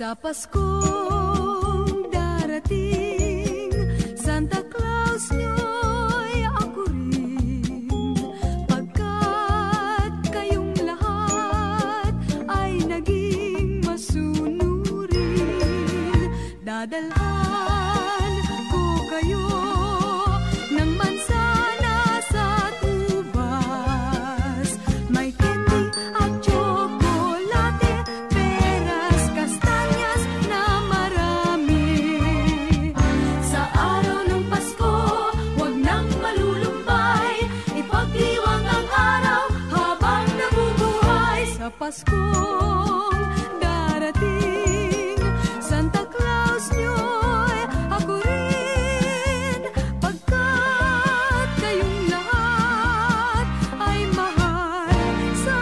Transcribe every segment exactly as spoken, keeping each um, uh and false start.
Sa Paskong darating, Santa Claus nyo'y ako rin, pagkat kayong lahat ay naging masunurin. Dadalhan ko kayo ng mansana sa tubas, may candy at chocolate, peras, kastanyas na marami. Sa araw ng Pasko, huwag nang malulumbay, ipagdiwang ang araw habang nabubuhay. Sa Paskong darating, Santa Claus nyo'y ako rin, pagkat kayong lahat ay mahal sa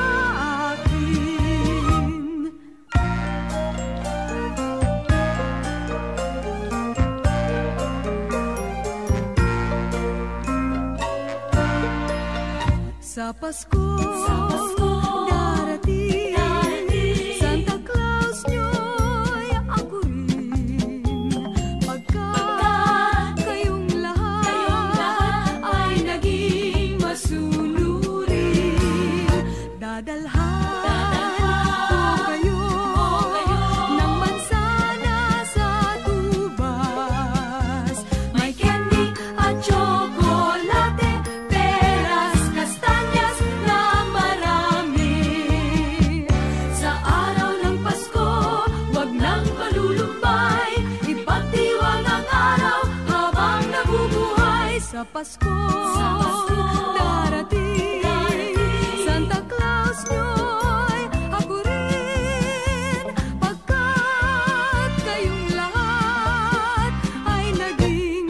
akin. Sa Paskong darating, Santa Claus nyo'y ako rin, pagkat kayong lahat ay naging masunurin. Dadalhan ko kayo ng mansana sa tubas, may candy at chocolate, peras, kastanyas na marami. Sa araw ng Pasko, huwag nang malulumbay, ipagdiwang ang araw habang nabubuhay. Sa Paskong darating, Santa Claus nyo'y ako rin, pagkat kayong lahat ay naging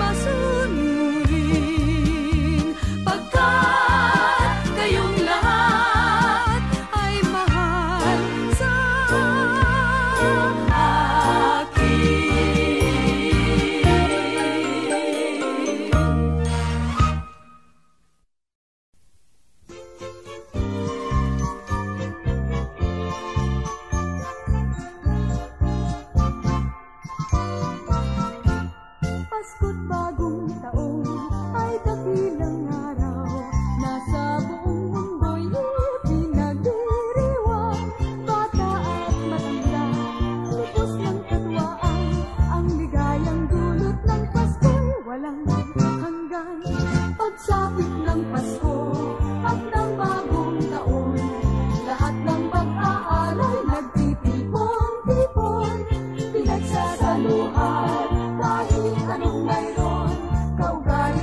masunurin. Pagkat kayong lahat ay mahal sa akin. Pasko't bagong taon ay dakilang araw, nasa buong mundo'y pinagdiriwang. Bata at matanda, lubos ng katwaan, ang ligayang dulot ng Pasko'y walang hanggan. Pagsapit ng Pasko at ng bagong taon, lahat ng pag-aalay nagtitipon-tipon, pinagsasaluhan kahit anong mayroon, kaugali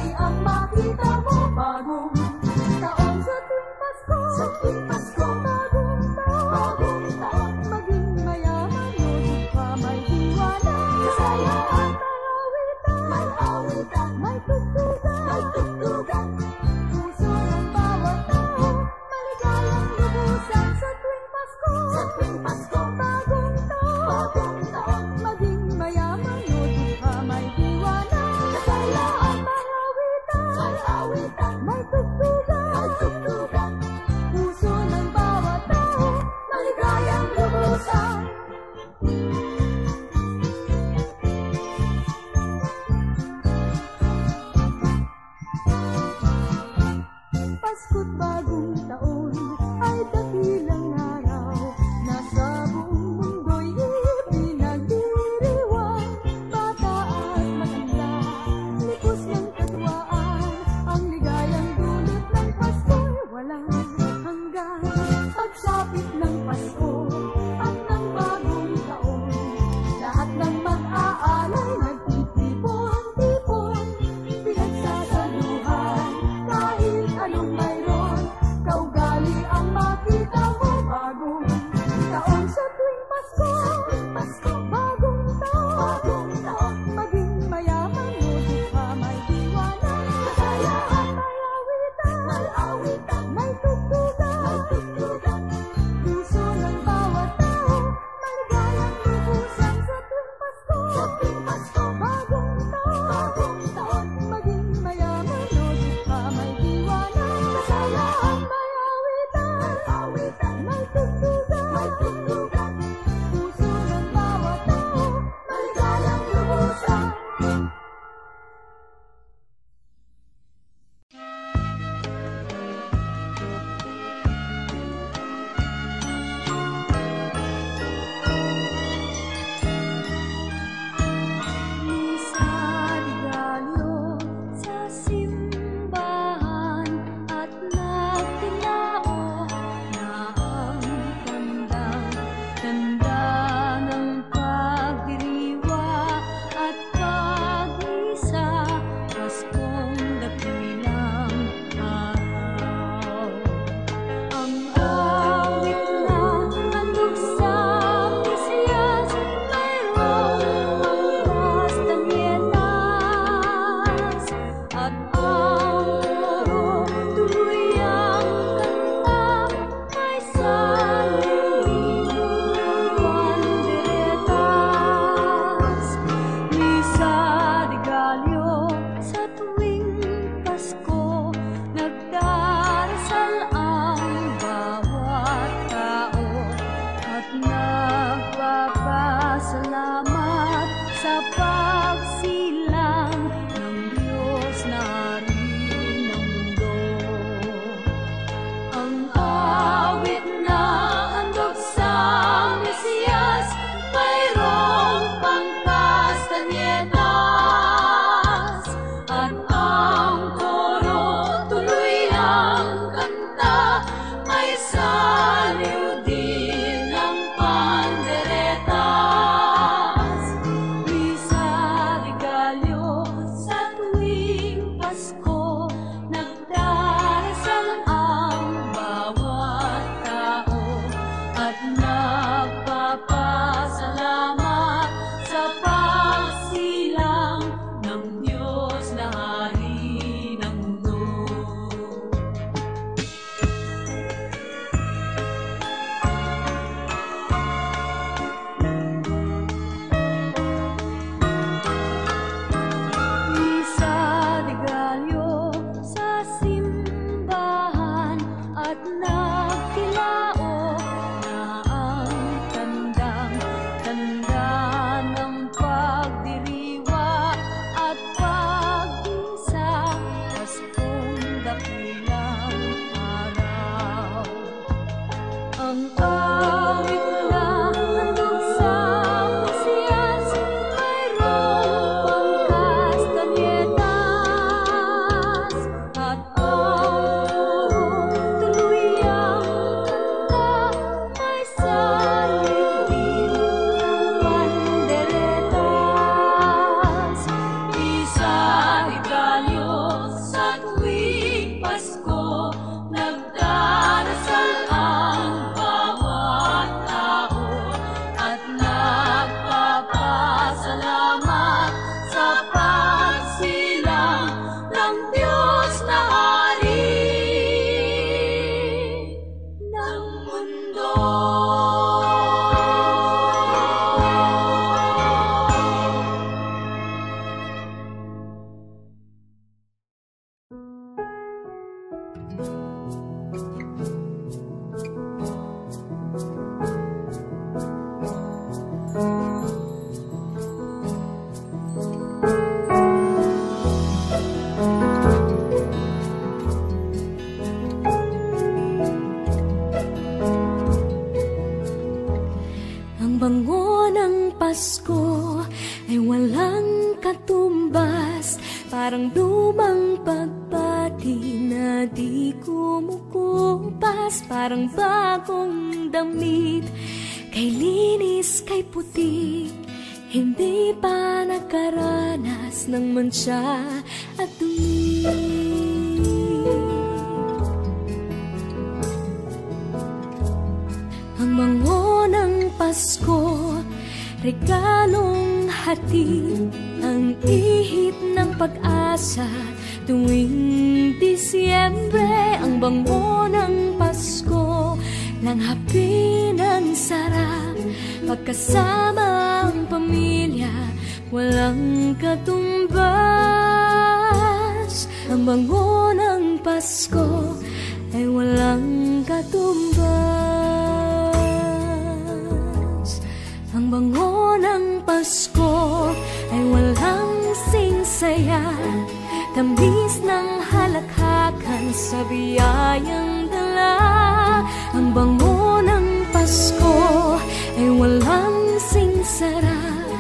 Ang bango ng Pasko ay walang katumbas, parang lumang pagpati na di kumukupas, parang bagong damit, kay linis, kay puti, hindi pa nakaranas ng mantsa at dumi. Ang bango ng Pasko, regalong hatid, ang ihip ng pag-asa tuwing Disyembre. Ang bango ng Pasko, langhapi ng sarap, pagkasama ang pamilya, walang katumbas. Ang bango ng Pasko ay walang katumbas. Ang bango ng Pasko ay walang singsaya, tamis ng halakhakan sa biyayang dala. Ang bango ng Pasko ay walang singsara,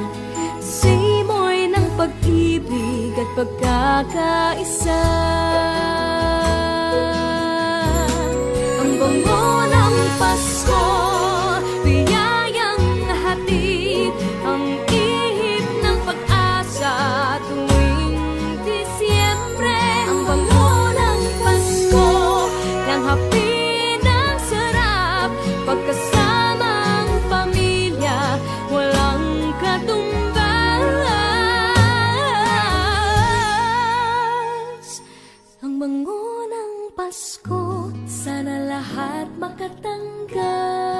simoy ng pag-ibig at pagkakaisa. Ang bango ng Pasko, ang ihip ng pag-asa tuwing Disyembre. Ang bango ng Pasko, langhapi ng sarap, pagkasama ang pamilya, walang katumbas. Ang bango ng Pasko, sana lahat makatanggap.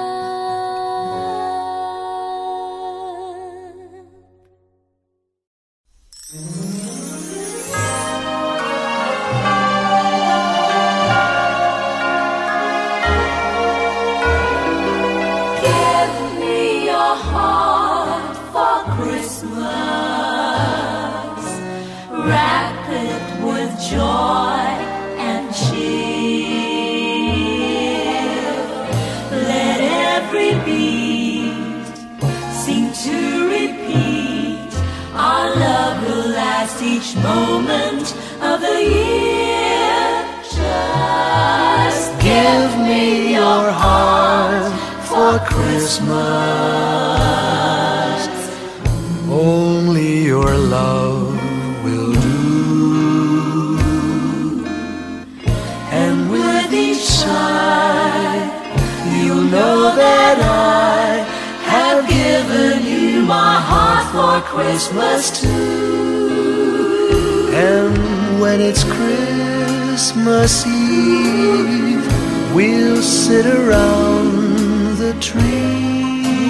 Joy and cheer. Let every beat seem to repeat. Our love will last each moment of the year. Just give me your heart for Christmas. Only your love will do. You'll know that I have given you my heart for Christmas too. And when it's Christmas Eve, we'll sit around the tree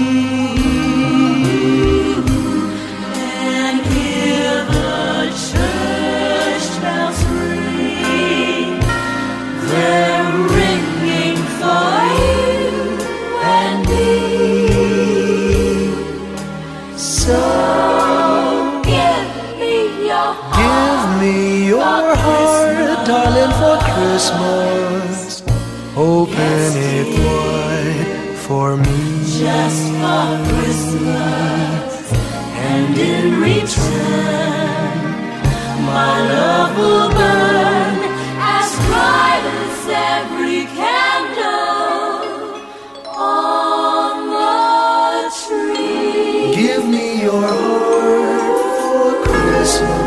and hear the church bells ring. They're ringing for you and me. So give me your heart, give me your heart, darling, for Christmas. Open it wide for me, just for Christmas. And in return, my love will burn as bright as every candle on the tree. Give me your heart for Christmas.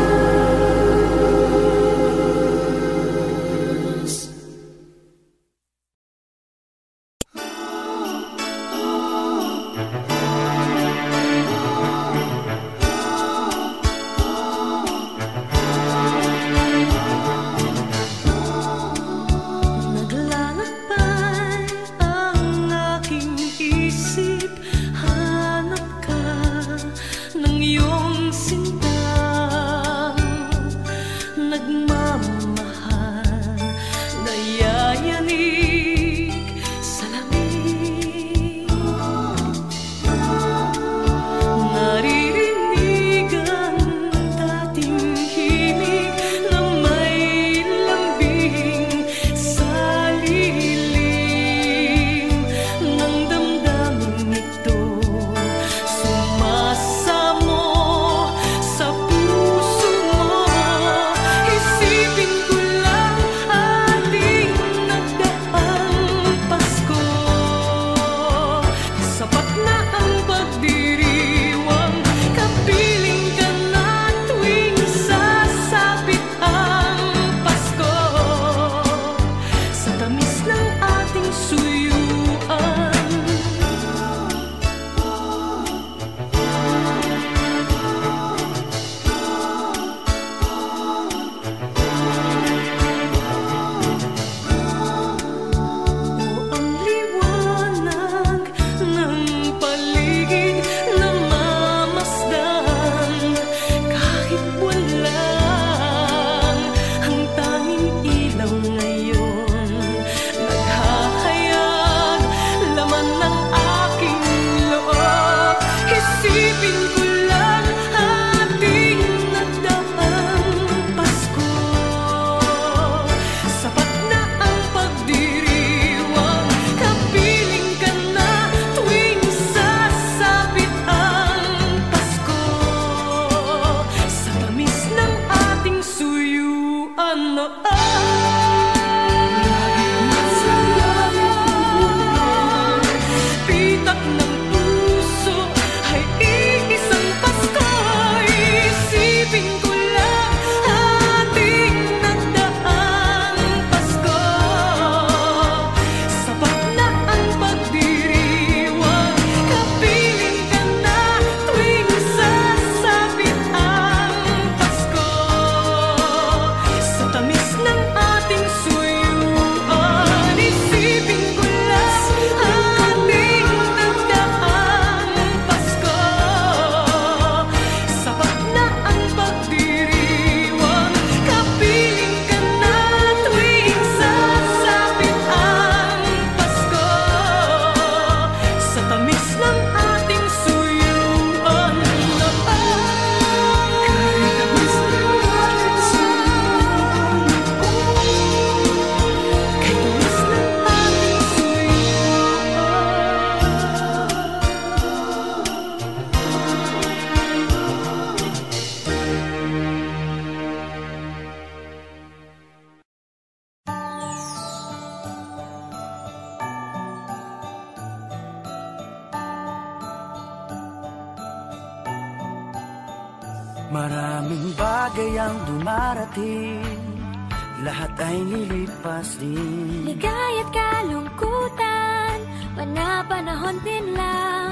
ligayang dumarating, lahat ay lilipas din. Ligaya't kalungkutan, panapanahon din lang.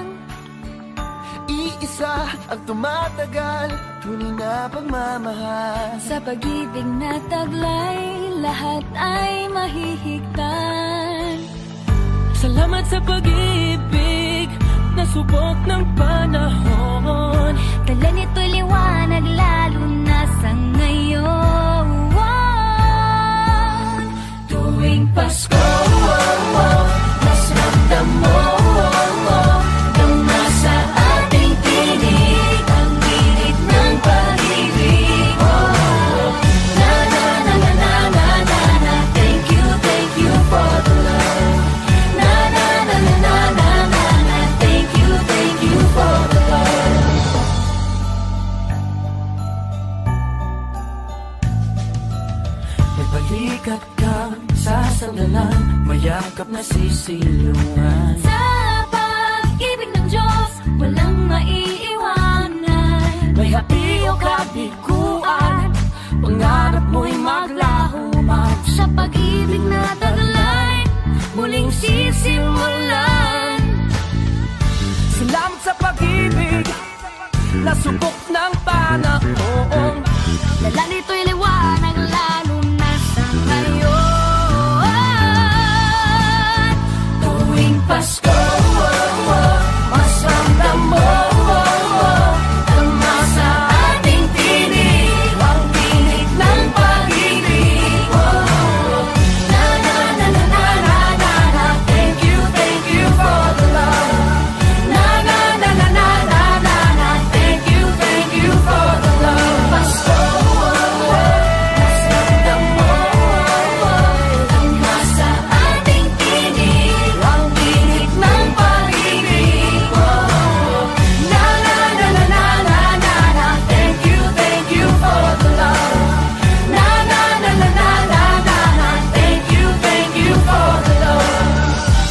Iisa ang tumatagal, tunay na pagmamahal. Sa pag-ibig na taglay, lahat ay mahihigtan. Salamat sa pag-ibig, nasubok ng panahon. Dala nito'y liwanag, lalo na sa ngayon. Tuwing Pasko, oh, oh, mas ramdam mo, oh, oh, dama sa ating tinig ang init ng pag-ibig. Oh, oh, na na na na na na na na. Thank you, thank you for the love. Na na na na na na na na. Thank you, thank you for the love. Nagbalikat kang sa sandalan, mayakap na sisilungan. Sa pag-ibig ng Diyos, walang maiiwanan. May hapi o kabiguan, pangarap mo'y maglaho man. Sa pag-ibig na taglay, muling sisimulan. Salamat sa pag-ibig, nasubok ng panahon. Dala nito'y liwanag, lalo na sa ngayon. Tuwing Pasko, oh, oh, mas ramdam mo, oh, oh, dama sa ating tinig ang tinig ng pag-ibig. Oh, oh, na na na na na na na na. Thank you, thank you for the love. Na na na na na na na na. Thank you, thank you for the love. Pasko, oh, oh, mas ramdam mo, oh, oh, dama sa ating tinig ang tinig ng pag-ibig. Oh, oh, na na na na na na na na. Thank you, thank you for the love. Na na na na na na na na. Thank you, thank you for the love.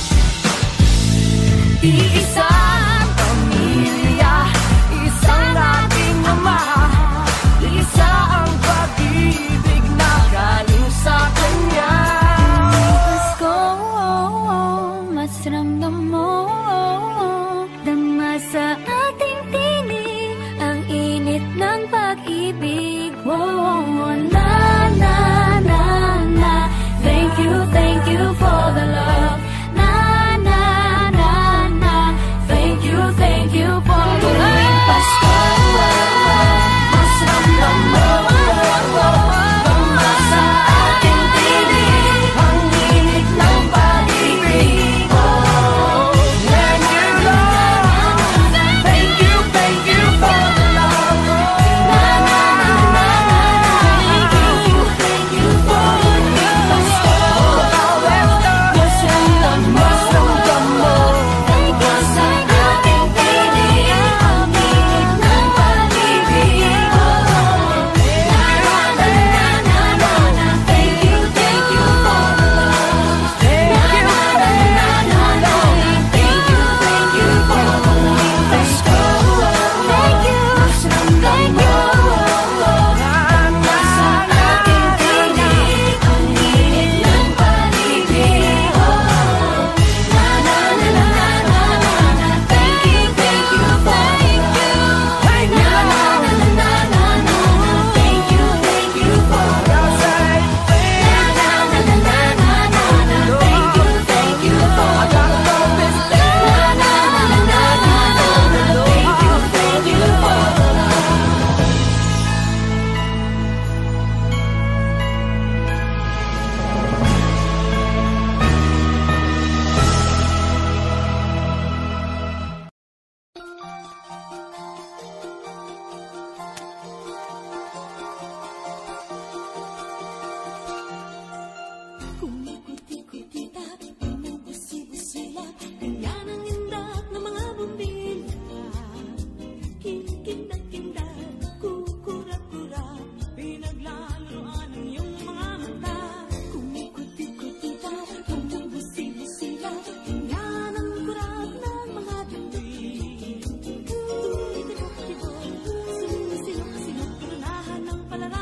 Iisang pamilya, isang ating ama, isa ang pag-ibig na galing sa Kanya. Pasko, oh, oh, mas ramdam mo, oh, oh, dama sa ating tinig ang init ng pag-ibig. Oh, na na na na. Thank you, thank you for the love. Na na na na. Thank you, thank you for the love. Tuwing Pasko, oh, oh, mas ramdam mo, oh, oh, dama sa ating tinig ang init ng pag-ibig. Oh, When you love, thank you, thank you for the love. na na na na na. Thank you, thank you for the Pasko. Mas ramdam mo, thank you sa ating tinig ang init ng pag-ibig. Oh, na na na na na na. Thank you, thank you for the love. Na na na na na na. Thank you, thank you for the Pasko. Thank you, thank you. Sa ating tinig ang init ng pag-ibig. Oh, na na na na na na na. Thank you, thank you, thank you. Na na na na na na na. Thank you, thank you for the love. Na na na na na na na na. Thank you, thank you for the love. Na na na na na na na. Thank you, thank you for the love. Kumikuti-kutita, bumubusi-busila, kanya ng indak ng mga bumbila. Kinkindak-kindak, kukura-kura, pinaglalaroan ang iyong mga mata. Kumikuti-kutita, bumubusi-busila, kanya ng kurat ng mga dundin. Tumitibok-tibok, sumusilok-silok, turunahan ng palara.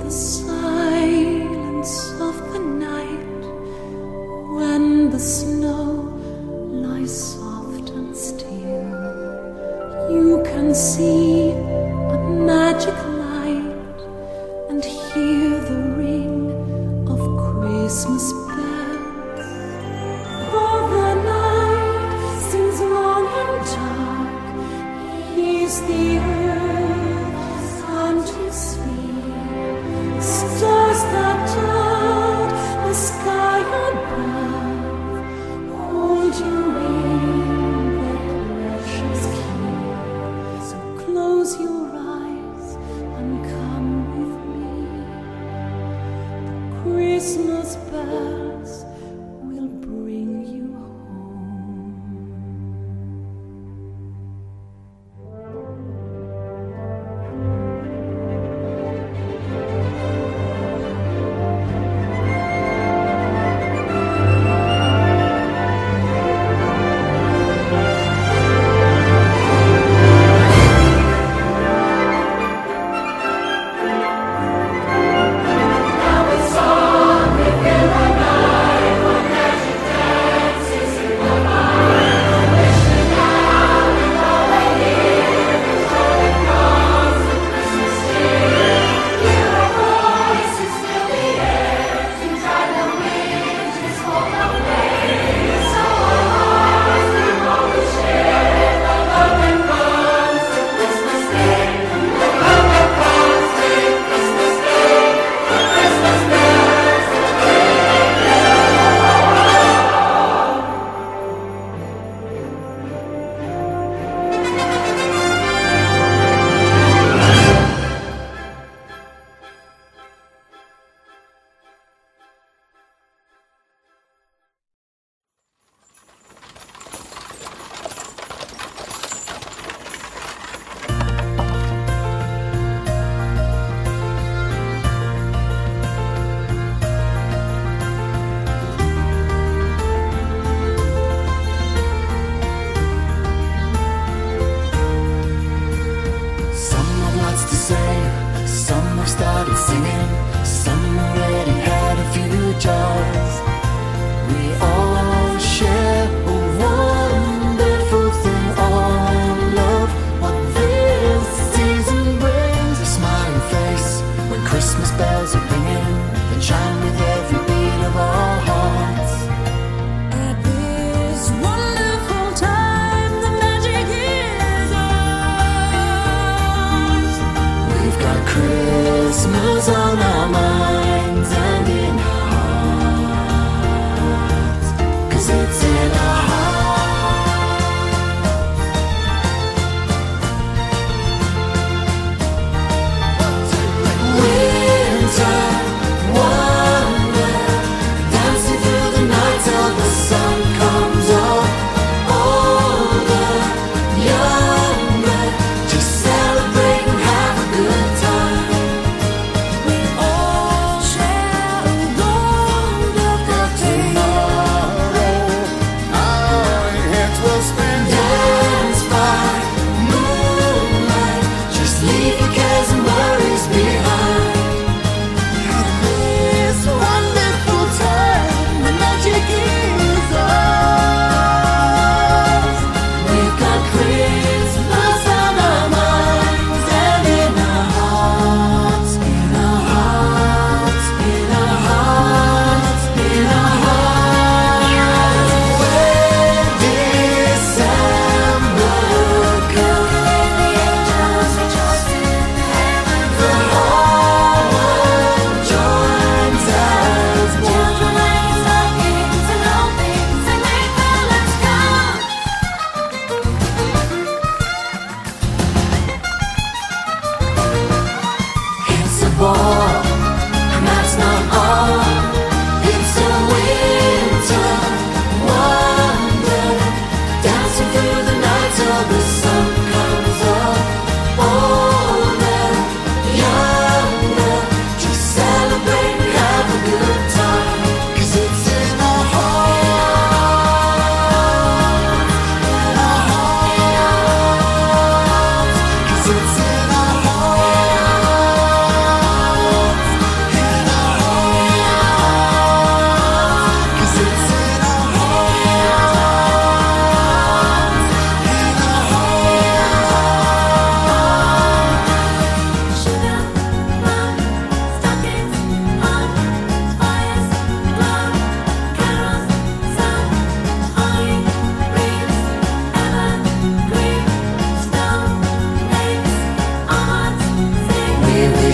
the silence of the night, when the snow lies soft and still, you can see a magic light and hear the ring of Christmas bells. For the night seems long and dark, he's the earth unto sleep, stars that dot the sky above hold you in their precious key. So close your eyes and come with me. The Christmas bells will bring you home.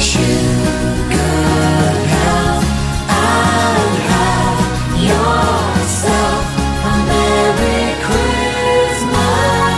wish you good health and have yourself a Merry Christmas.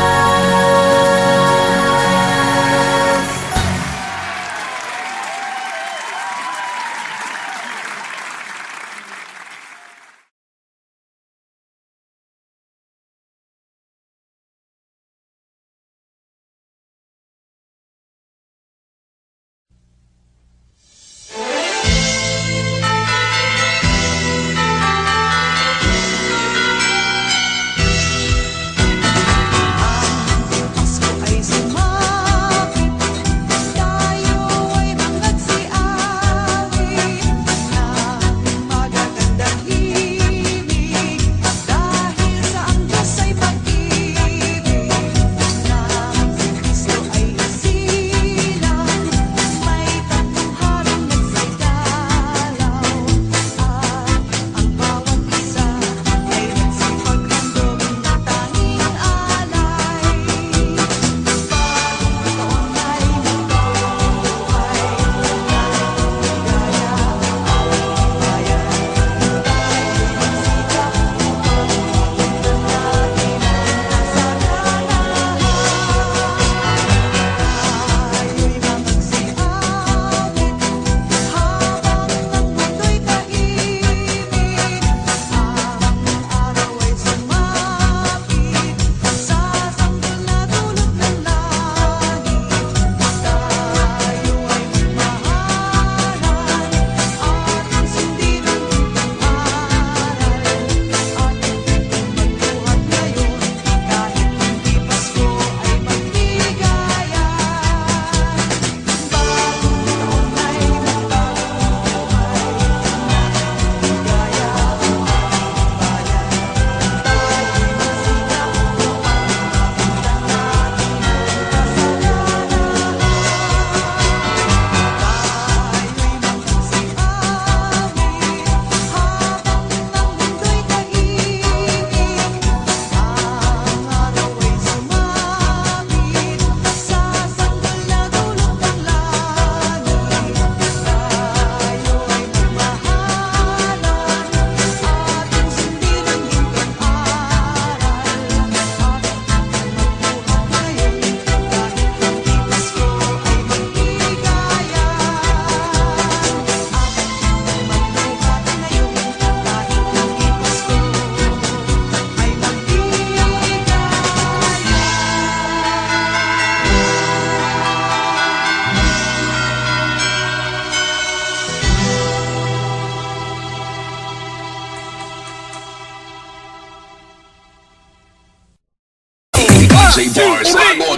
D J Bars, I'm on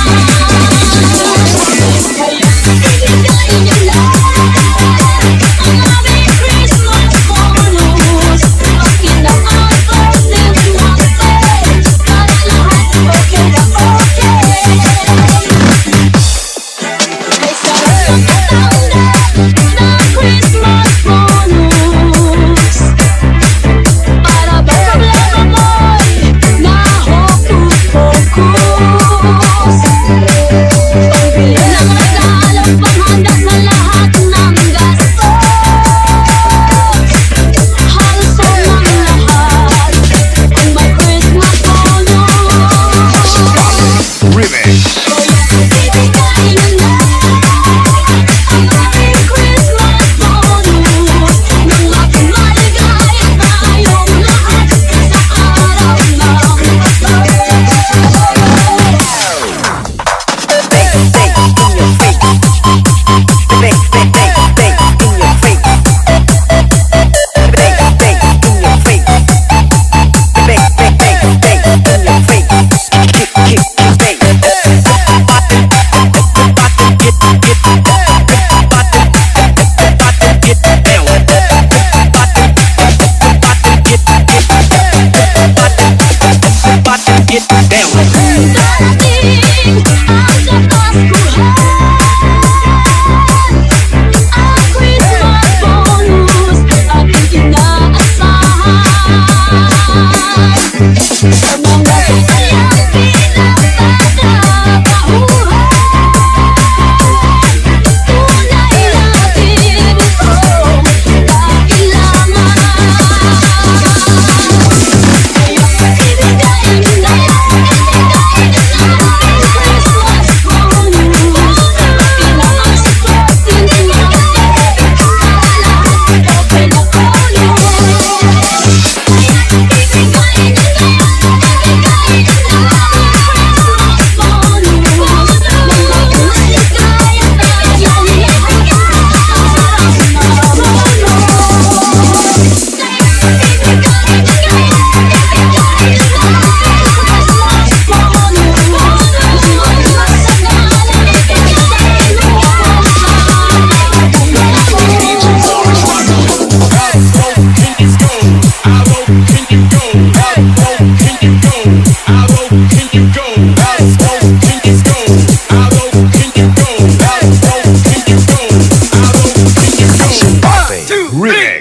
Ang Remix.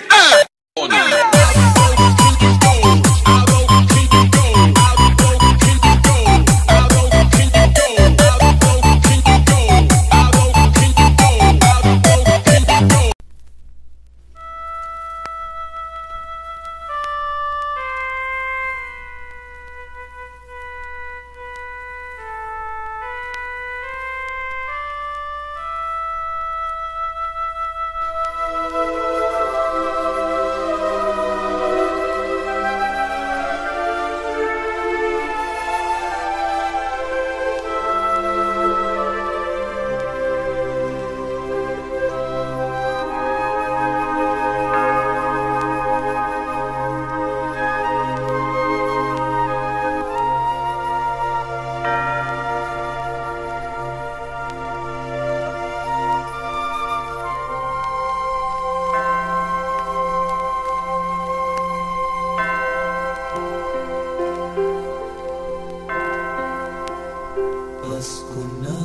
Pasko na,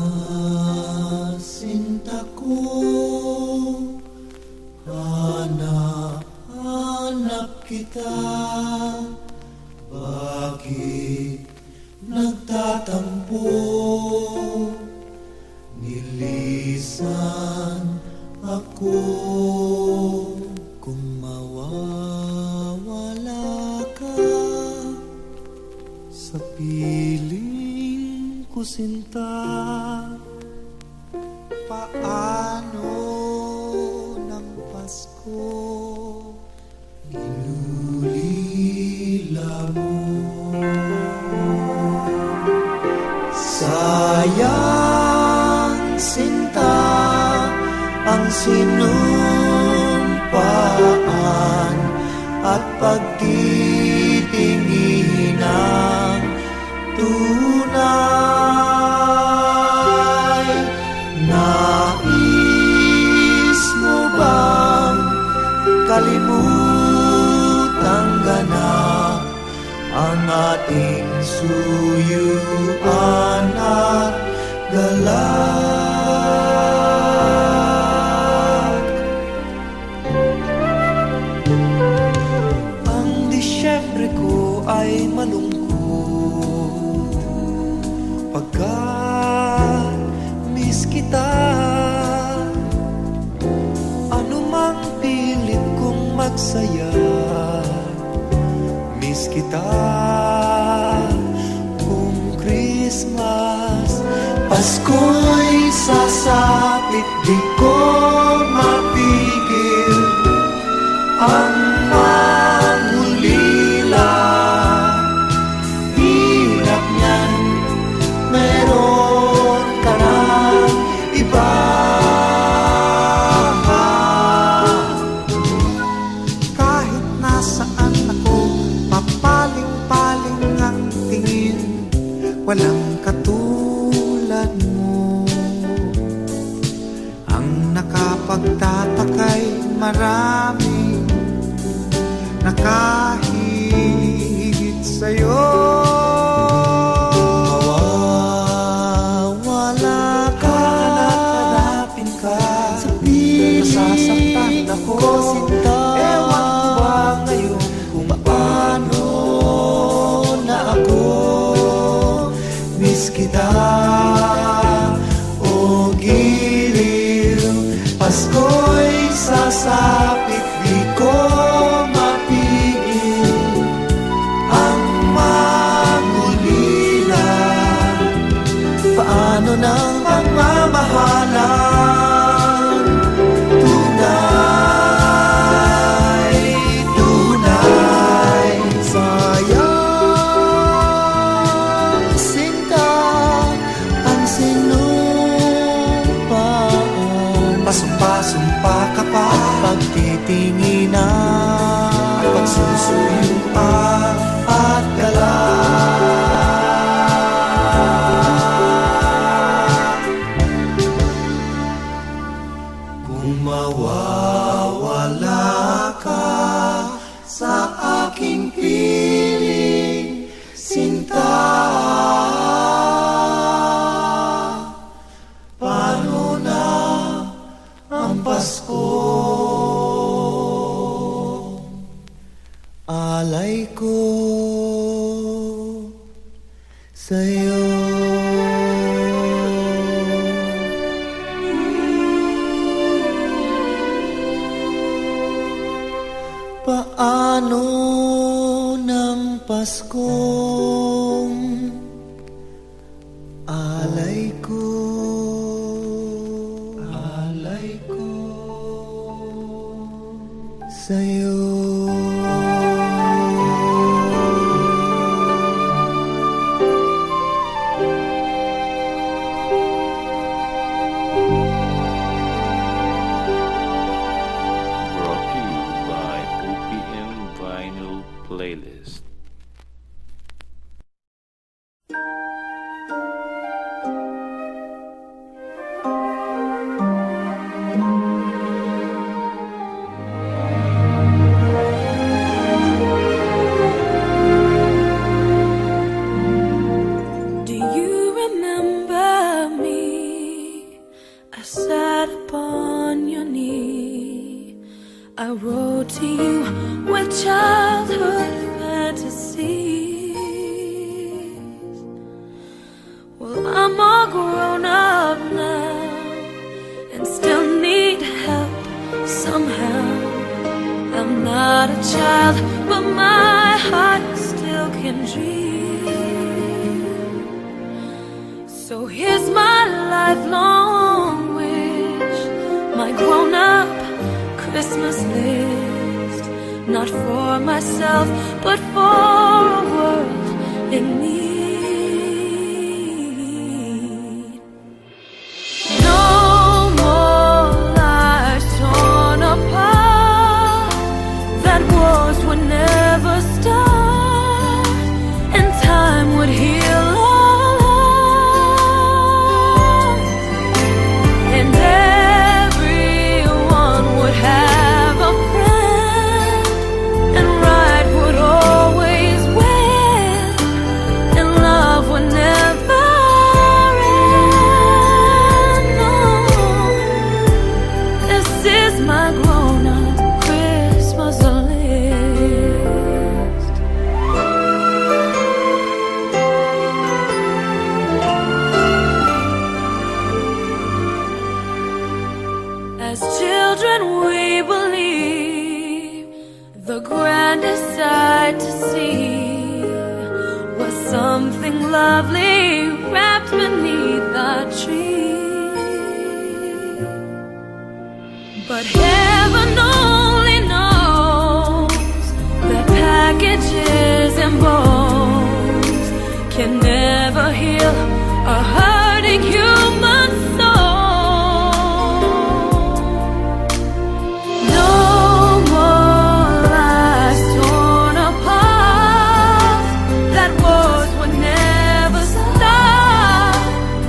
sinta ko, hanap-hanap kita. Bakit nagtatampo? Nilisan ako. Kung mawawala ka sa piling ko, sinta, paano ng Pasko inulila mo? Sayang, sinta, ang sinumpaan at pagtitingin ng tunay. Nais mo bang kalimutang ganap ang ating suyuan at galak? Ang Disyembre ko ay malungkot pagkat miss kita. Anumang pilit kong magsaya, miss kita. Kung Christmas, Pasko'y sasapit, di ko mapigil ang mangulila. Hirap niyan, meron ka ng iba. Kahit nasaan ako, papaling-paling ang tingin, walang katulad mo. Ang nakapagtatakay, marami nakahigit sa'yo. Mawawala ka, hanap-hanapin ka sa piling, nasasaktan ako, sinta. Ewan ko ba ngayon kung paano na ako miss kita. O giliw, Pasko'y sasapit, di ko mapigil ang mangulila. Paano ng pagmamahalan? Tunay, tunay. Sayang, sinta, ang sinumpaan. Pasumpa-sumpa ka pa, pagtitinginan, pagsusuyuan at galak. Kung mawawala ka sa aking piling, sinta, paano na ang Pasko? alay ko sa'yo. Paano ng Paskong alay ko, alay ko sa'yo. Playlist. Do you remember me? I sat upon your knee. I wrote to you with childhood fantasies. Well, I'm all grown up now and still need help somehow. I'm not a child, but my heart still can dream. So here's my lifelong wish, my grown-up Christmas list. Not for myself, but for a world in need. No more lives torn apart, that wars would never start, and time would heal all hearts, and everyone would have a friend, and right would always win, and love would never end. No, this is my grown-up Christmas list. As children we believe the grandest sight to see was something lovely wrapped beneath the tree. But heaven only knows that packages and bones can never heal a hurting human soul. No more lives torn apart, that wars would never stop,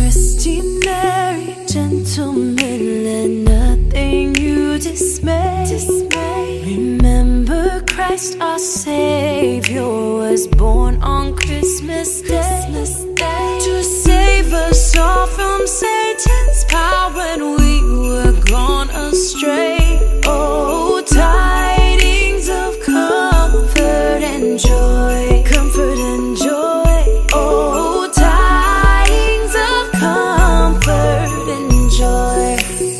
Christy, Mary, gentlemen, let nothing you dismay. dismay. Remember Christ our Savior was born on Christmas Day, Christmas Day to save us all from Satan's power when we were gone astray. Oh, tidings of comfort and joy, comfort and joy. Oh, tidings of comfort and joy.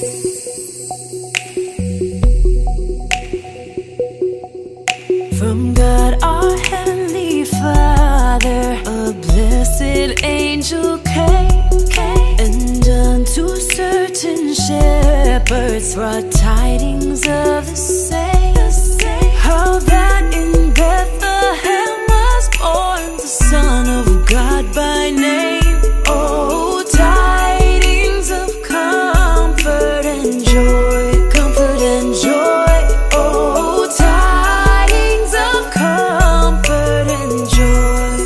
From God our Heavenly Father, a blessed angel came, came and unto certain shepherds brought tidings of the same, the same. How that in Bethlehem was born the Son of God by name. Oh, tidings of comfort and joy, comfort and joy. Oh, tidings of comfort and joy.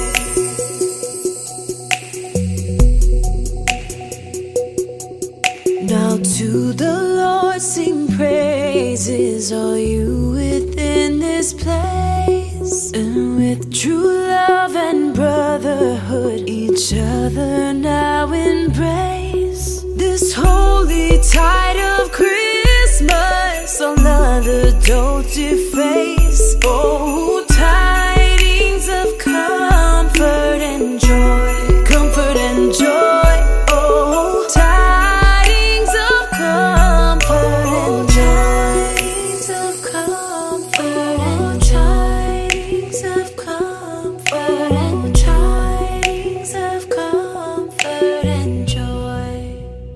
Now to the Lord sing praises, all you within this place, and with true love and brotherhood each other now embrace. This holy tide of Christmas all other don't deface. Oh, tidings of comfort and joy, comfort and joy. Oh, tidings of comfort and joy, tidings of comfort and tidings of comfort and tidings of comfort and joy.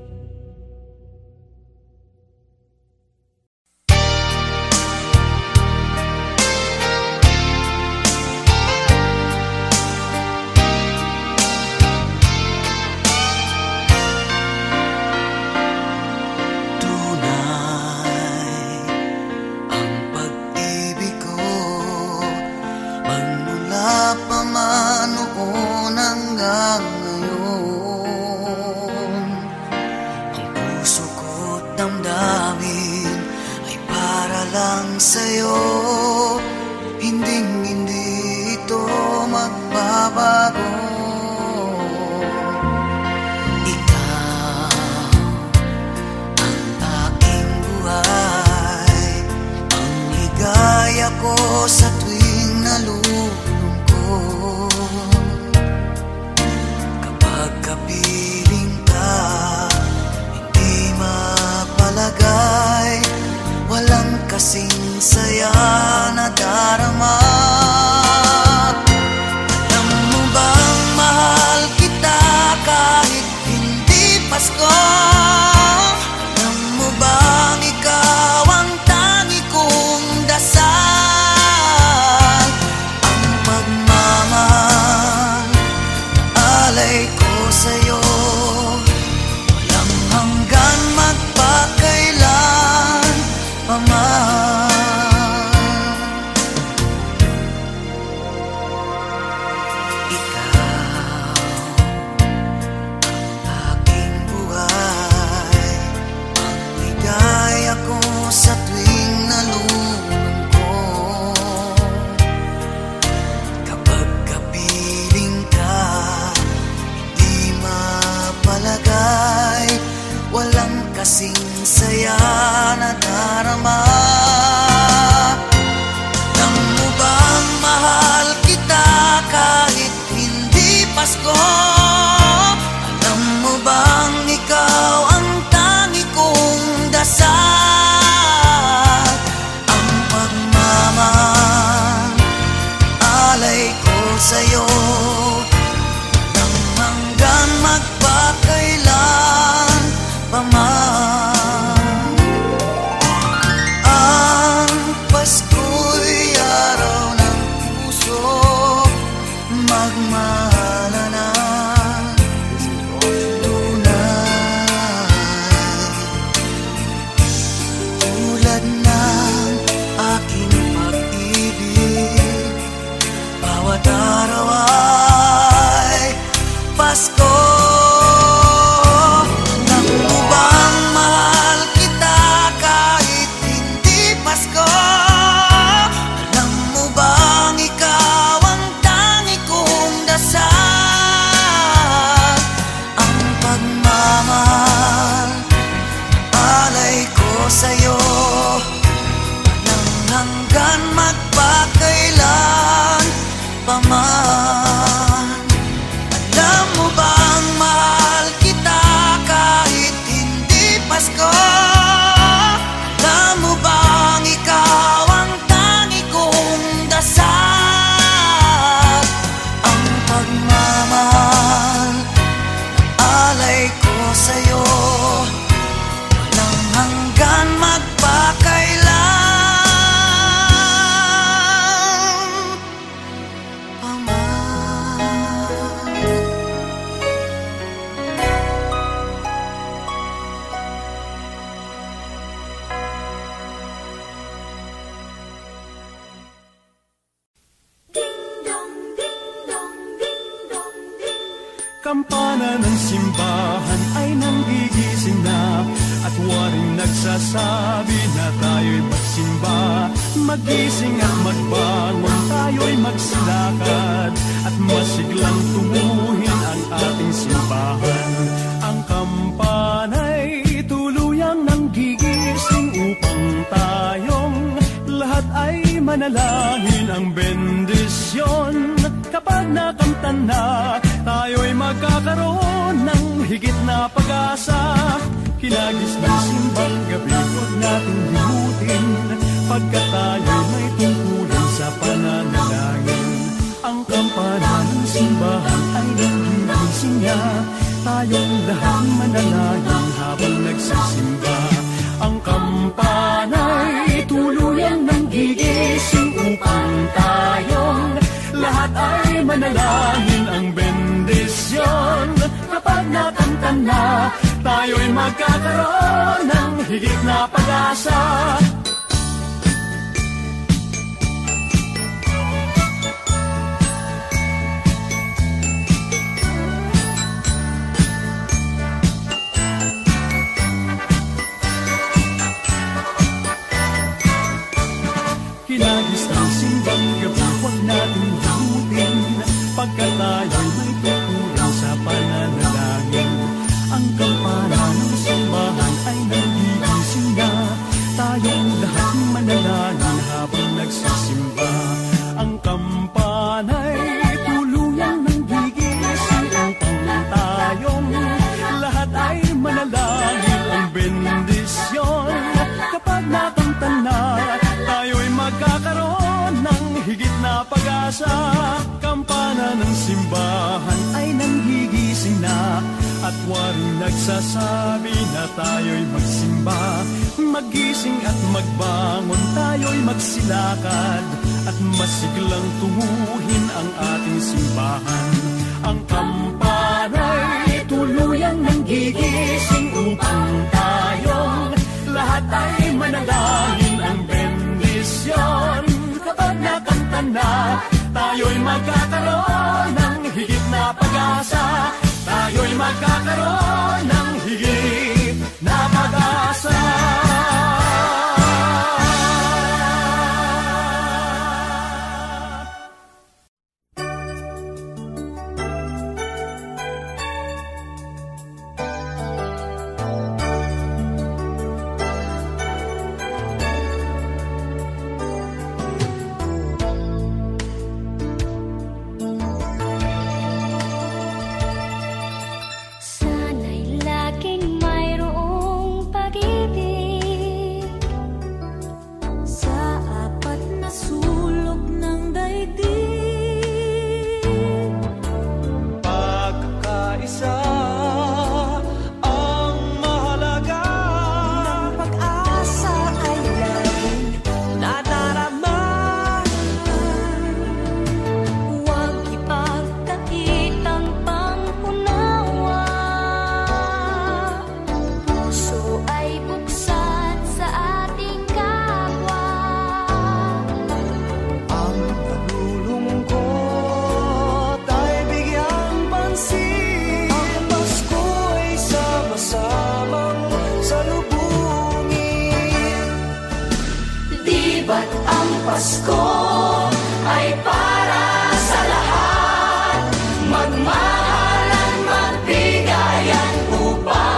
Tunay ang pag-ibig ko, magmula pa man noon hanggang ngayon. Ang puso ko't damdamin ay para lang sa'yo, hinding-hindi ito magbabago. Ikaw ang aking buhay, ang higaya ko sa tuwing nalulungkot. Kapag kapiling ka, hindi mapalagay, walang kasing saya na darama. Alam mo bang mahal kita kahit hindi Pasko? Alam mo bang ikaw ang tangi kong dasal? Ang pagmamahal na alay ko sa'yo, walang hanggan magpakailan pa man. Ikaw ang aking buhay, ang ligaya ko sa tuwing nalulungkot. Kapag kapiling ka, hindi mapalagay, walang kasing saya na darama. Alam mo bang mahal kita kahit hindi Pasko? Alam mo bang ikaw ang tangi kong dasal? Ang pagmamahal alay ko sa'yo, walang hanggan magpakailan pa man. pagmamahal, alay ko sa'yo nang hanggan magpakailan paman. Alam mo bang mahal kita kahit hindi Pasko? Alam mo bang ikaw ang tangi kong dasal? Ang pagmamahal, alay ko sa'yo walang hanggan magpakailan paman. Kampana ng simbahan ay nanggigising na, at waring nagsasabi na tayo'y magsimba. Magising at magbangon, tayo'y magsilakad, at masiglang tunguhin ang ating simbahan. Ang kampana'y tuluyang nanggigising upang tayong lahat ay manalangin ang bendisyon. Kapag nakamtan na, tayo'y magkakaroon ng higit na pag-asa. Hinagis ng simbang gabi, huwag natin limutin, pagkat tayo'y may tungkulin sa pananalangin. Ang kampana ng simbahan ay nanggigising niya, tayong lahat manalangin habang nagsisimba. Ang kampana'y tuluyang nanggigising upang tayong lahat ay manalangin ang bendisyon. Kapag nakamtan na, tayo'y magkakaroon ng higit na pag-asa. Hinagis ng simbang gabi, huwag natin limutin, pagkat tayo'y may tungkulin sa pananalangin. Ang kampana ng simbahan ay nanggigising na, tayong lahat manalangin habang nagsisimba. Ang kampana'y tuluyang nanggigising upang tayong lahat ay manalangin ang bendisyon. Kapag nakamtan na, tayo'y magkakaroon ng higit na pag-asa. Kampana ng simbahan ay nanggigising na, at waring nagsasabi na tayo'y magsimba. Magising at magbangon, tayo'y magsilakad, at masiglang tunguhin ang ating simbahan. Ang kampana'y tuluyang nanggigising upang tayong lahat ay manalangin ang bendisyon. Kapag nakamtan na, tayo'y magkakaroon ng higit na pag-asa. Tayo'y magkakaroon ng higit na pag-asa. Sana'y laging mayroong pag-ibig sa apat na sulok ng daigdig. Pagkakaisa ang mahalaga, Ang pag-asa ay laging nadarama. Huwag ipagkakitang pangunawa. Puso ay buksan sa ating kapwa. ang nalulungkot ay bigyang pansin. Ang Pasko'y sama-samang salubungin. Di ba't ang Pasko ay para sa lahat? Magmahalan, magbigayan upang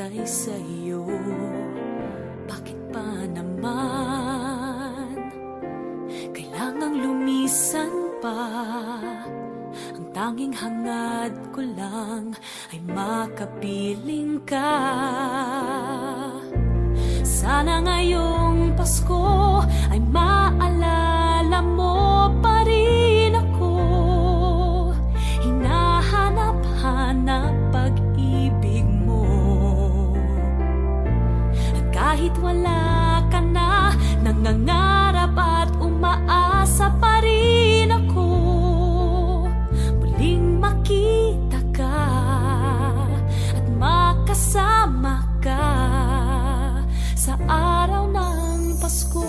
naghihintay sa'yo. Bakit pa naman kailangang lumisan pa? Ang tanging hangad ko lang ay makapiling ka. Sana ngayong Pasko ay maalala mo pa rin ako. Hinahanap-hanap pag-ibig mo. At kahit wala ka na, nangangarap at umaasa pa rin ako. Muling makita ka at makasama ka sa araw ng Pasko.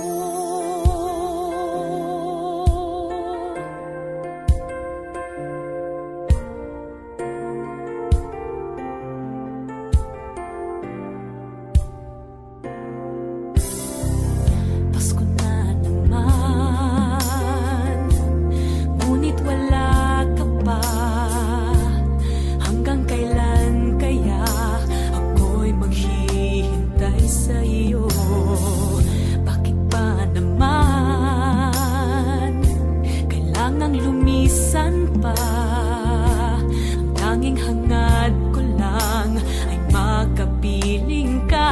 Pasko na naman, ngunit wala ka pa. Hanggang kailan kaya ako'y maghihintay sa iyo? Bakit pa naman kailangang lumisan pa? Ang tanging hangad ko lang ay makapiling ka.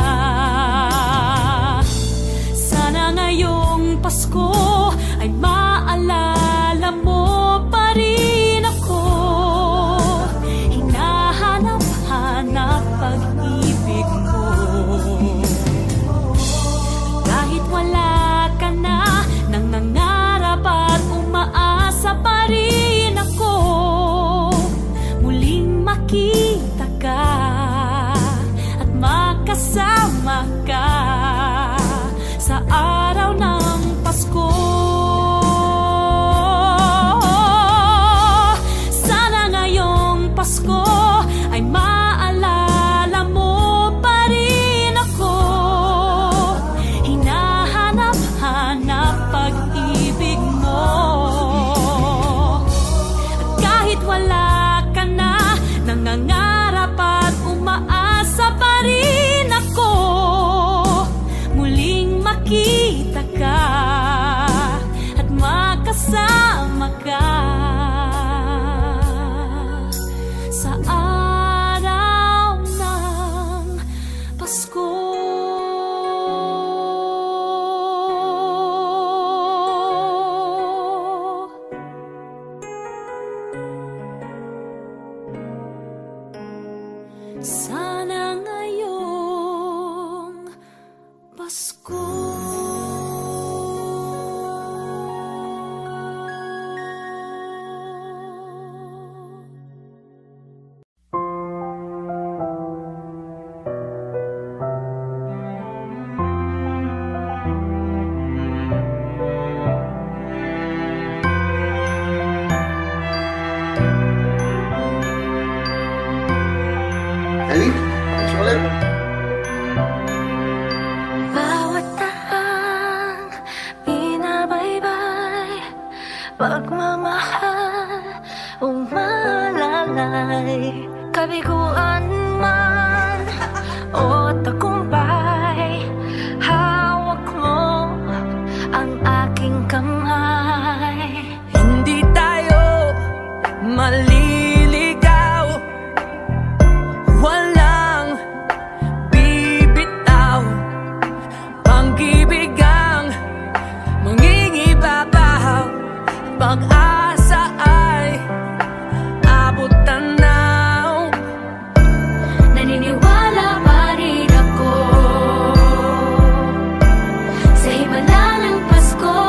Sana ngayong Pasko ay maalala mo pa rin ako. Hinahanap-hanap pag-ibig mo. Kahit wala ka na, nangangarap at umaasa pa rin ako. Muling makita ka at makasama ka sa araw ng Pasko. Sana ngayong Pasko ay maalala mo pa rin ako. Hinahanap-hanap pag-ibig mo. At kahit wala ka na, nangangarap at umaasa pa rin ako. Muling makita ka at makasama ka sa araw ng Pasko. Sana ngayong Pasko. Ellie, thanks for letting me. Bawat tahang binabaybay, pagmamahal umalalay. Kabiguan man o tagumpay, hawak mo ang aking kamay. Hindi tayo maliligaw, walang bibitaw. Pag-ibig ang mangingibabaw, pag-asa ay abot tanaw. Naniniwala pa rin ako sa himala ng Pasko,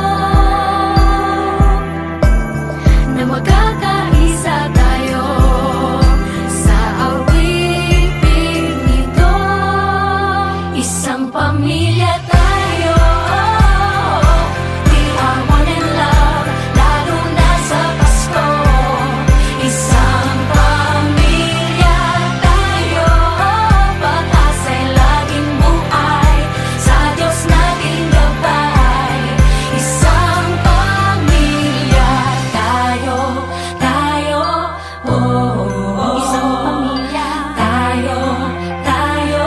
na magkakaisa tayo sa awiting ito. Isang pamilya tayo, we are one in love, lalo na sa Pasko. Isang pamilya tayo, pag-asa'y laging buhay, sa Diyos nating gabay. Isang pamilya tayo, tayo, oh, oh, oh. Isang pamilya tayo, tayo,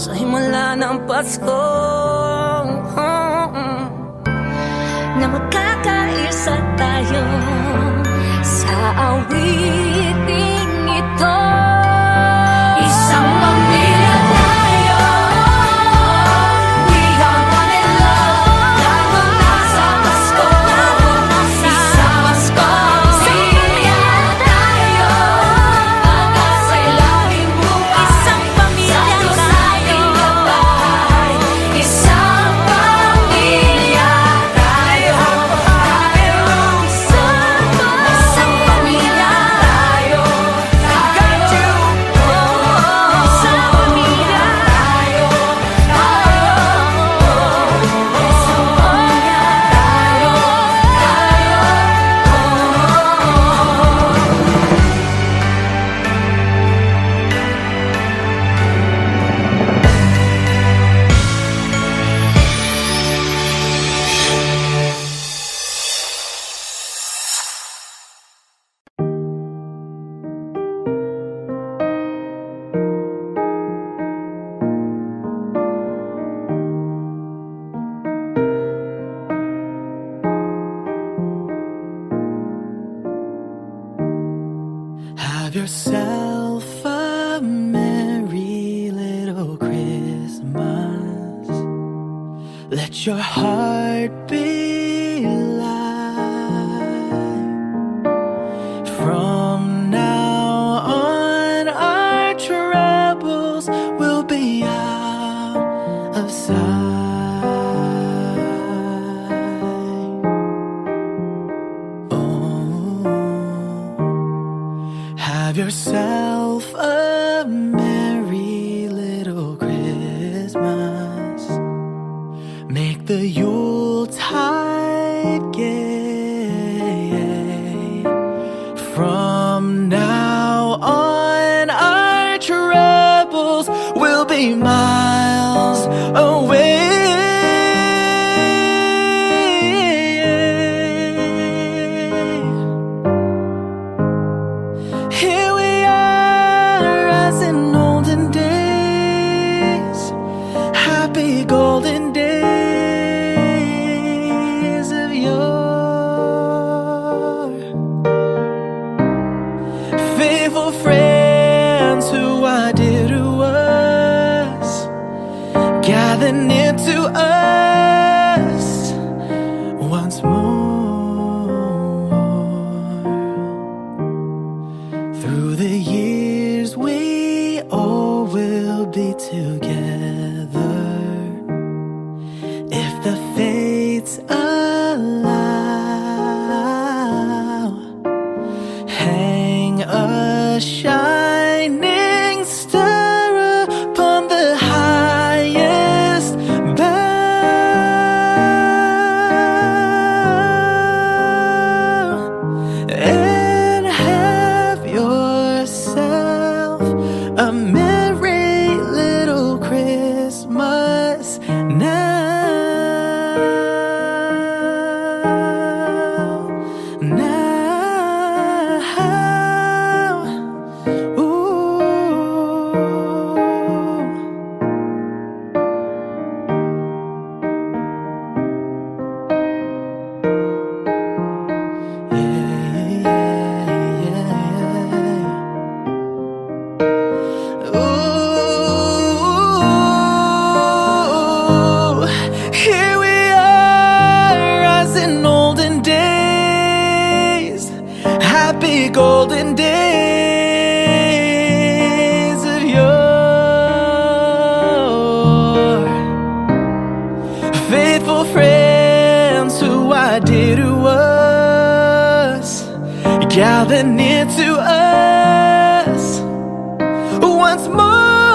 sa himala ng Pasko, na magkakaisa tayo sa awiting ito. Isang pamilya tayo, we are one in love, lalo na sa Pasko. Isang Pasko, pamilya tayo, pag-asa'y laging buhay. Isang pamilya tayo, isang pamilya tayo, tayo. Isang pamilya tayo, tayo. Isang pamilya tayo, tayo. Isang pamilya tayo, Have yourself a merry little Christmas. Let your heart be light. From now on, our troubles will be out of sight. Oh, have yourself a merry little Christmas. Make the Yuletide gay. From now on, our troubles will be miles away. Here we are as in olden days, happy golden days of yore. Faithful friends who are dear to us, gather near to us once more. Through the years we all will be together, if the fates allow. Hang a shining star upon the highest bough, and have yourself a merry little Christmas now. Now, ooh. Yeah, yeah, yeah. Ooh, here we are as in olden days, happy golden days of yore. Faithful friends who are dear to us, gather near to us once more.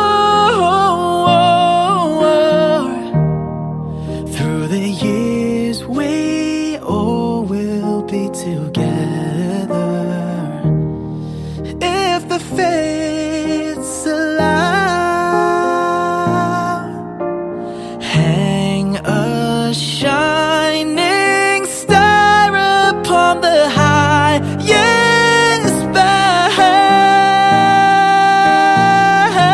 Through the years we all will be together, if the fates allow. Hang a shining star upon the highest bough,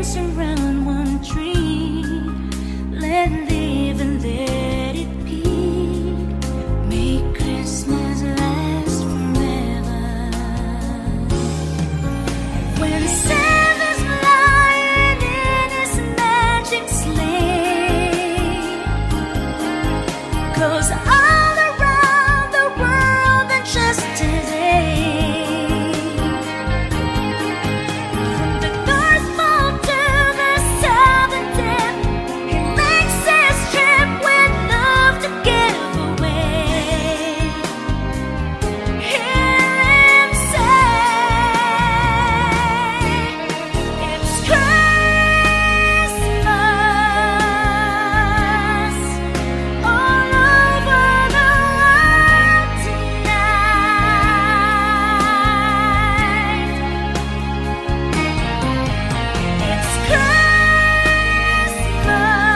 hands around one tree. Let live and let it be. Make Christmas last forever. When Santa's flying in his magic sleigh, goes all around the world and just today. From the North Pole to the Southern Tip, he makes his trip with love to give away. Hear him say, it's Christmas all over the world tonight. It's Christmas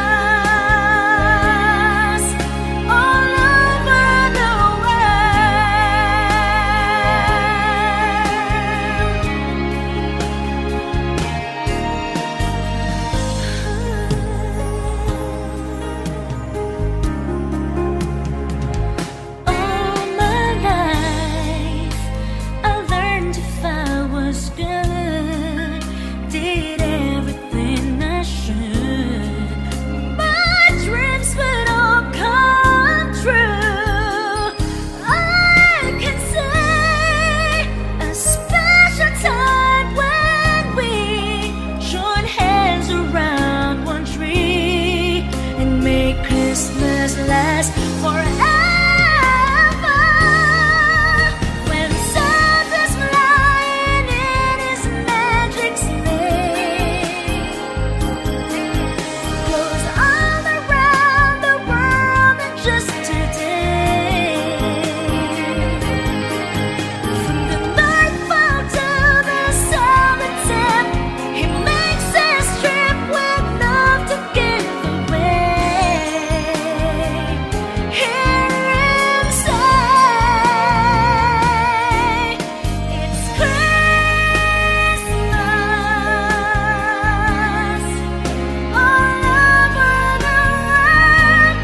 all over the world. All my life I learned if I was good, did everything I should, my dreams would all come true. I can say a special time when we join hands around one tree and make Christmas last forever. When Santa's flying in his magic sleigh, goes all around the world and just today. From the North Pole to the Southern Tip, he makes his trip with love to give away. Hear him say, it's Christmas all over the world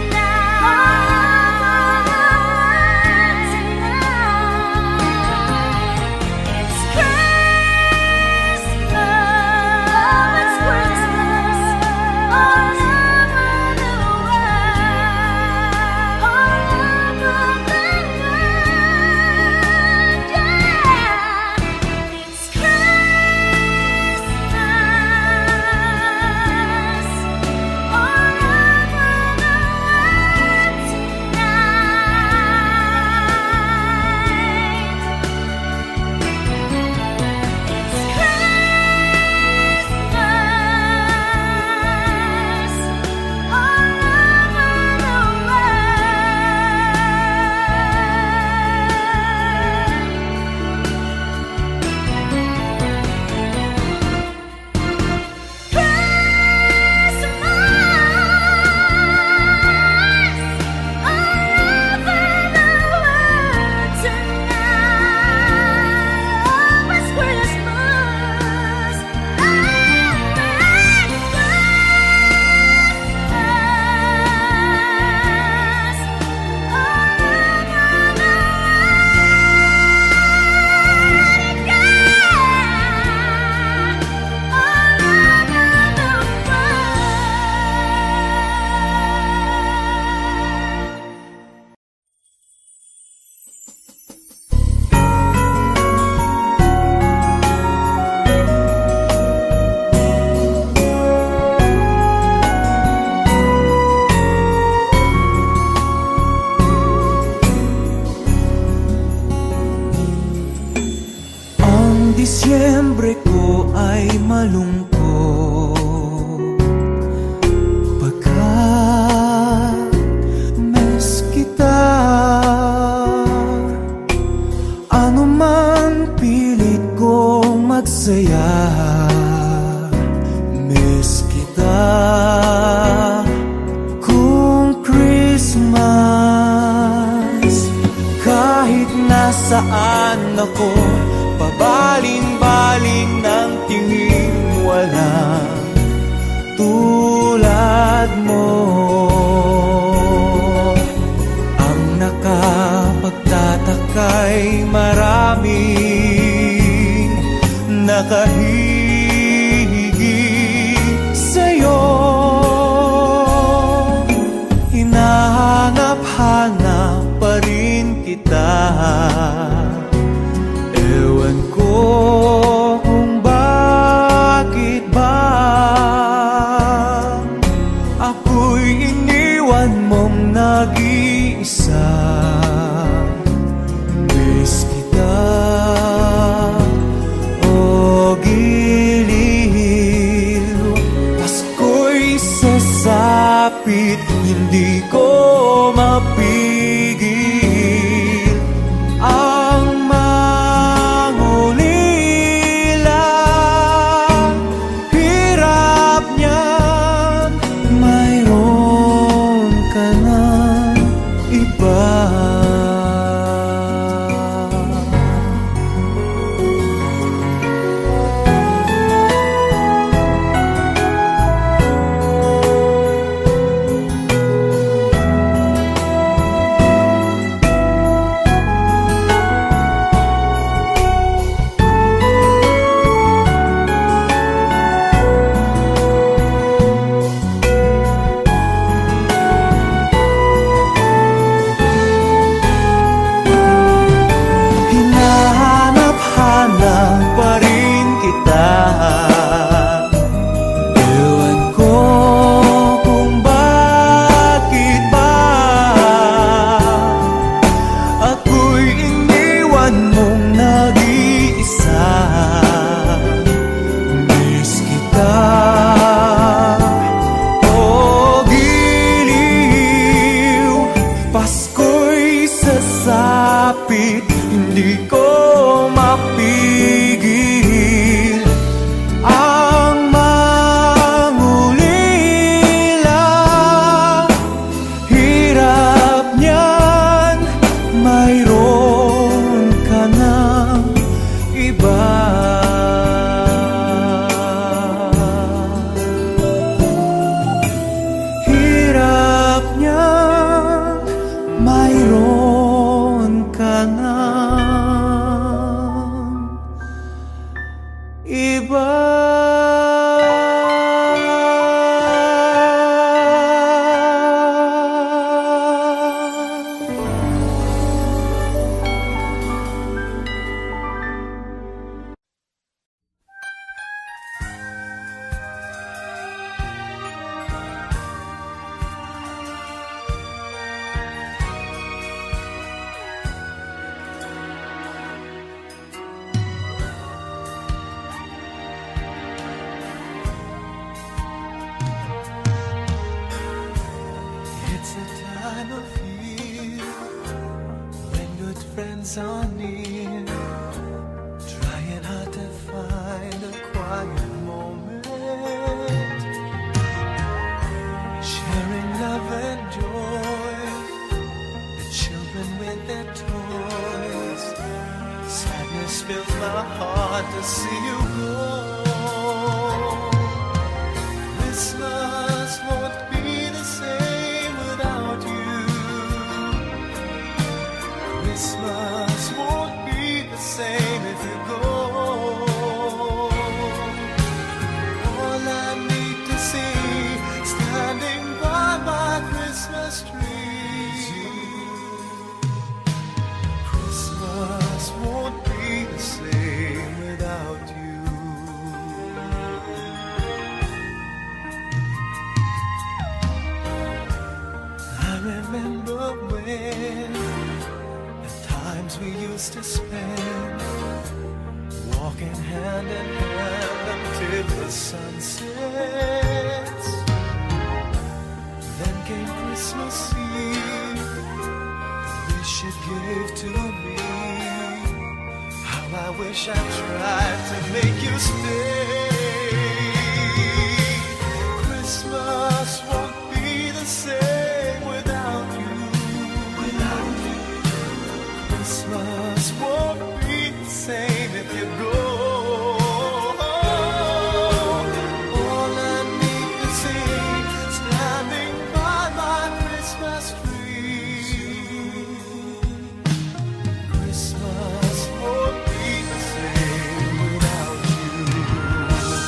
tonight. It's Christmas, oh, it's Christmas all over the world, all over the world, yeah. It's Christmas all over the world tonight. It's Christmas all Ang Disyembre ko ay malungkot pagkat miss kita. Ano man pilit kong magsaya, miss kita. Kung Christmas kahit nasaan ako, pabaling-baling ng tingin, walang hindi ko mapigil ang mangulila. Hirap niyan, mayroon ka ng iba. Hinahanap-hanap pa rin kita. Ewan ko kung bakit ba ako'y iniwan mong nag-iisa. Miss kita, o giliw. Pasko'y sasapit, hindi ko mapigil ang mangulila. Hirap niyan, mayroon ka ng iba. Hirap niyan, mayroon ka ng iba. It's a time of year when good friends are near, trying hard to find a quiet moment, sharing love and joy, the children with their toys. Sadness fills my heart to see you go. Christmas won't be the same without you. Christmas won't be the same if you go. All I need to see standing by my Christmas tree. Christmas won't be the same without you. I remember when the times we used to spend, walking hand in hand until the sun sets. Then came Christmas Eve, the wish you gave to me. How I wish I tried to make you stay. Christmas won't be the same without you. Without you. Christmas won't be the same if you go. All I need to see standing by my Christmas tree. Christmas won't be the same without you.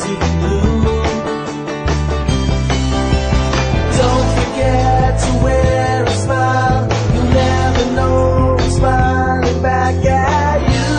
to the moon. Don't forget to wear a smile. You'll never know who's smiling back at you.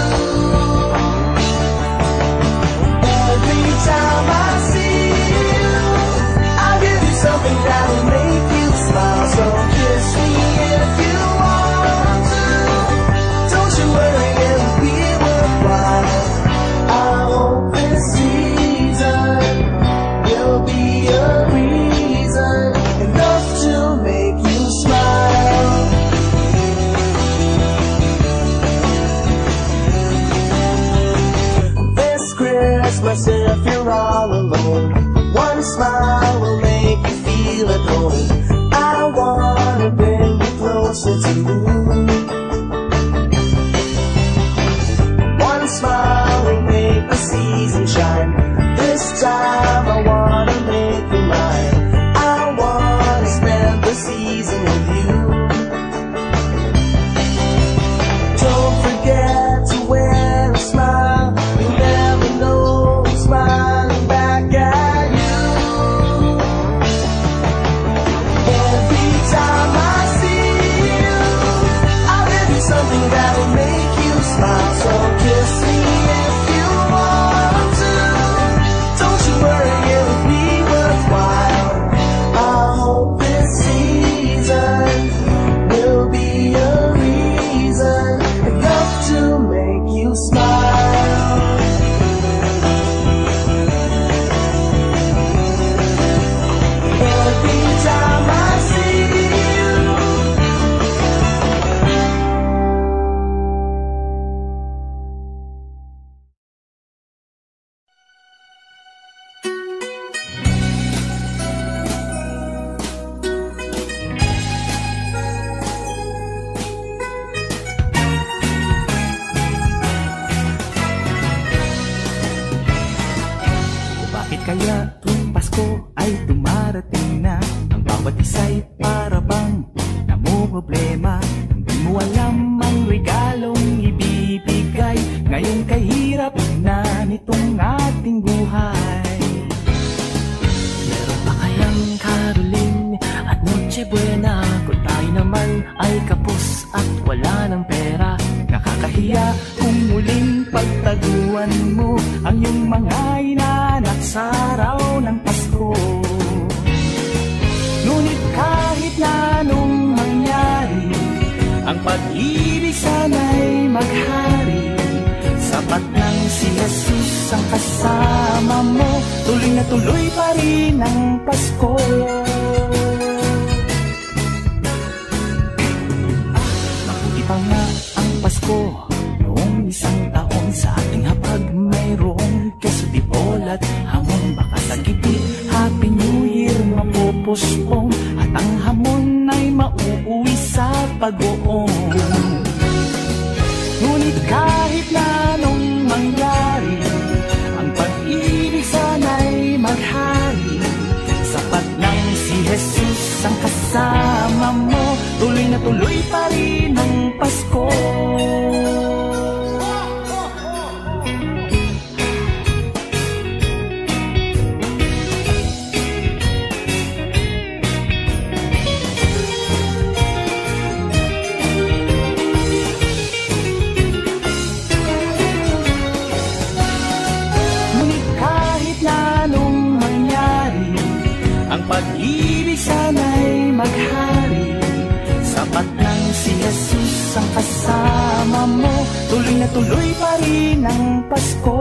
Every time I see you, I'll give you something that'll make you smile. So kiss me if you want to. Don't you worry, it'll be worthwhile. I hope this season will be a reason enough to make you smile. This Christmas, if you're all alone, one smile will make you feel at home. I wanna bring you closer to me. One smile will make the season shine. This time I wanna make you mine. I wanna spend the season with you. Don't forget to wear a smile. You'll never know who's smiling back at you. Every time I see you, I'll give you something that'll make you smile. So kiss me if you want to. Don't you worry, it'll be worthwhile. I hope this season will be a reason enough to make you smile. Every time I see you. Bakit kaya tuwing Pasko ay dumarating na? Ang bawat isa'y para bang namumroblema. Hindi mo alam ang regalong ibibigay ngayong kahirap na nitong ating buhay. Meron pa kayang Caroling at Noche Buena kung tayo naman ay kapos at wala ng pera? Nakakahiya kung muling pagtaguan mo ang iyong mga inaanak sa araw ng Pasko. Ngunit kahit na anong mangyari, ang pag-ibig sana'y maghari. Sapat nang si Jesus ang kasama mo, tuloy na tuloy pa rin ang Pasko. Mabuti pa nga ang Pasko noong isang taon, sa ating hapag mayroong keso di bolat, hamon baka sa gitid. Happy New Year mapupuspong at ang hamon ay mauuwi sa pag-uong. Ngunit kahit na anong mangyari, ang pag-ibig sana'y maghari. Sapat nang si Jesus ang kasama mo, tuloy na tuloy pa rin ang Pasko. Pag-ibig sana'y maghari. Sapat nang si Jesus ang kasama mo, tuloy na tuloy pa rin ang Pasko.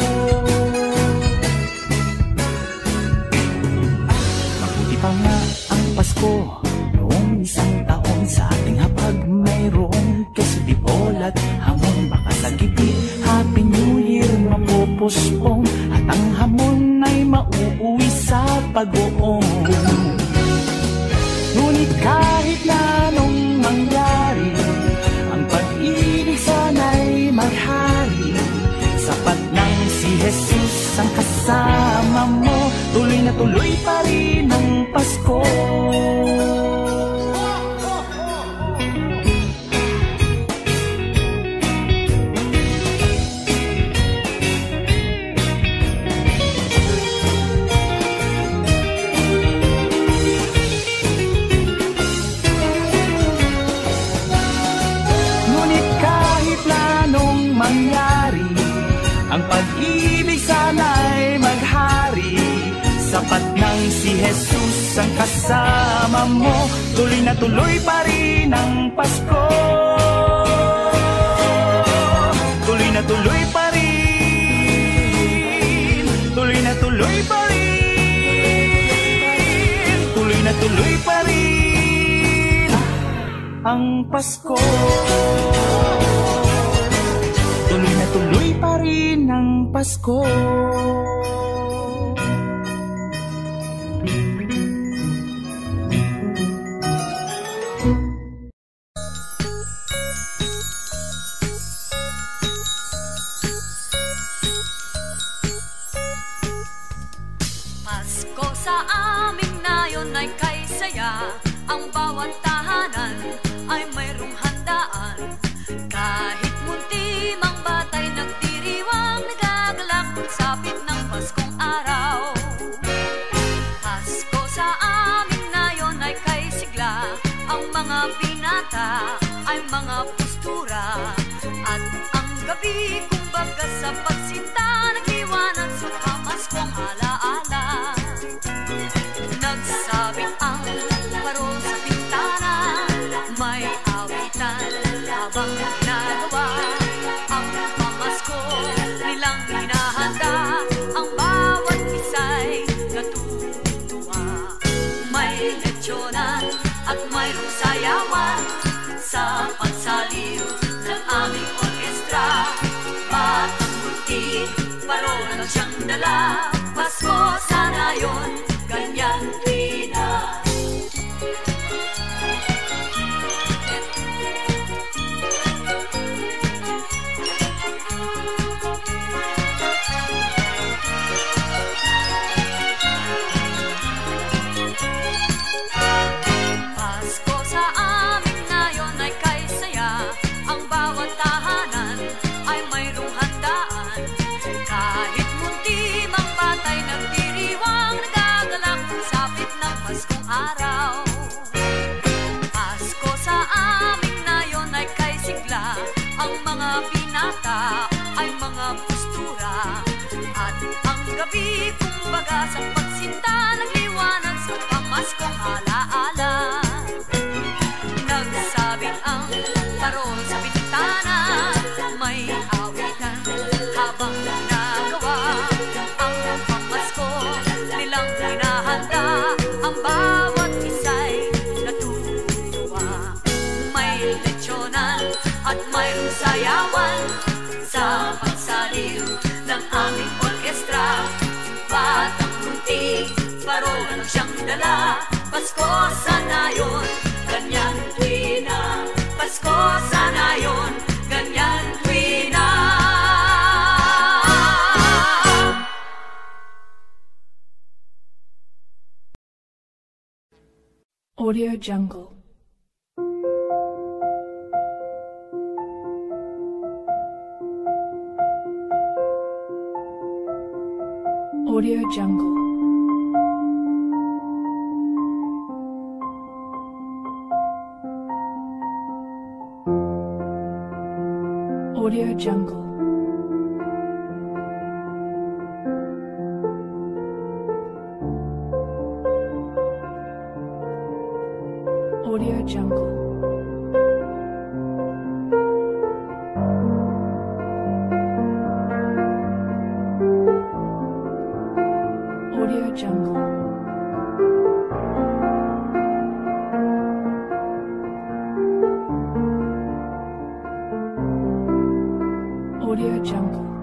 Mabuti pa nga ang Pasko noong isang taon, sa ating hapag mayroong keso di bolat, hamon baka sa gitid. Happy New Year mapupuspong at ang hamon ay mauuwi sa pag-uong. Ngunit kahit na anong mangyari, ang pag-ibig sana'y maghari. Sapat nang si Jesus ang kasama mo, tuloy na tuloy pa rin ang Pasko. mangyari. Ang pag-ibig sana'y maghari. Sapat nang si Jesus ang kasama mo. Tuloy na tuloy pa rin ang Pasko. Tuloy na tuloy pa rin. Tuloy na tuloy pa rin. Tuloy na tuloy pa rin ang Pasko. Tuloy na tuloy pa rin ang Pasko. Pasko sa amin ngayon ay kay saya. Ang bawat tahanan ay mayroong handaan. Kahit munti mang batay nagdiriwang, nagagalak pagsapit ng Paskong araw. Pasko sa amin ngayon ay kay sigla. Ang mga binata ay mga postura. At ang gabi kumbaga sa pagsinta, nagliwanag sa pamaskong alaala. Nagsabit ang parol sa bintana, may awitan habang ginagawa ang pamasko nilang hinahanda. Ang bawat isa'y natutuwa. May lechyonan at mayroong sayawan sa pagsaliw ng aming orkestra. Batang buntis, parol lang siyang dala. Pasko sana yun, ganyan tuwina. Pasko sa amin ngayon ay kay saya. Ang bawat tahanan ay mayroong handaan. Kahit munti mang batay nagdiriwang, nagagalak pagsapit ng Paskong araw. Pasko sa amin ngayon ay kay sigla. Ang mga binata ay mga postura. At ang gabi kumbaga sa pagsinta, nagliwanag sa pamaskong alaala. Nagsabit ang parol sa bintana, may awitan habang ginagawa ang pamasko nilang hinahanda. Ang bawat isa'y natutuwa. May lechyonan at mayroong sayawan sa pagsaliw ng aming orkestra. Batang munti, parol lang siyang dala. Pasko sana yun, ganyan tuwina. Pasko sana yun, ganyan tuwina. Audio Jungle. Audio Jungle. Audio Jungle. Audio Jungle. Audio Jungle. Audio Jungle.